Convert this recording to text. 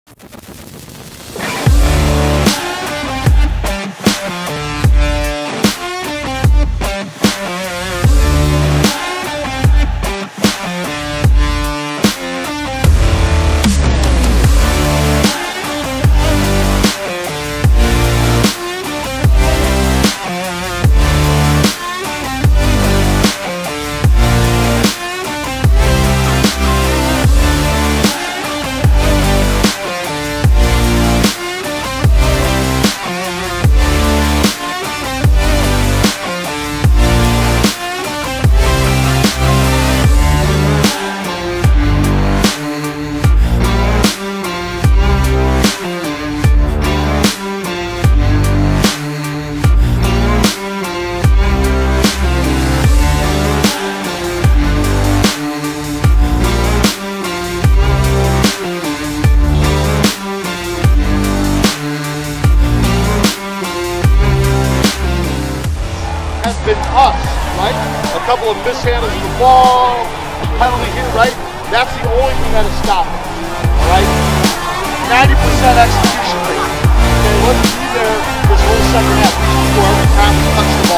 Has been us, right? A couple of mishandles of the ball, a penalty here, right? That's the only thing that has stopped it, all right? 90% execution rate. Okay, let's be there this whole second half. We score every time we touch the